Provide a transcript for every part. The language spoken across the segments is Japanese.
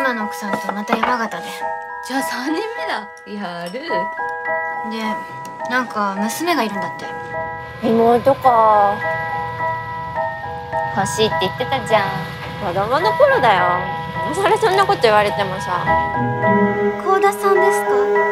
今の奥さんとまた山形で。 じゃあ3人目だ。やる。 でなんか娘がいるんだって。 妹か。欲しいって言ってたじゃん。子供の頃だよ。今更そんなこと言われてもさ。 幸田さんですか？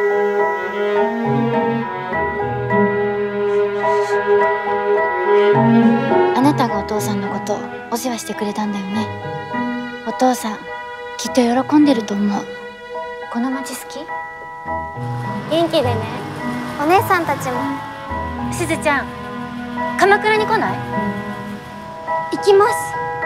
あなたがお父さんのことをお世話してくれたんだよね。お父さんきっと喜んでると思う。この町好き？ 元気でね。 お姉さんたちも。しずちゃん、鎌倉に来ない？行きます。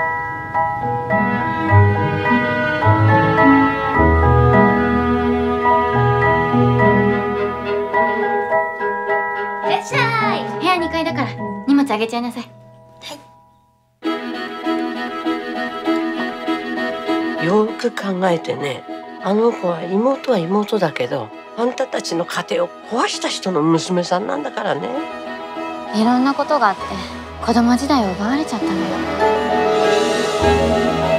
いらっしゃい。部屋2階だから荷物あげちゃいなさい。 よく考えてね、あの子は妹は妹だけど、あんたたちの家庭を壊した人の娘さんなんだからね。 いろんなことがあって子供時代を奪われちゃったのよ。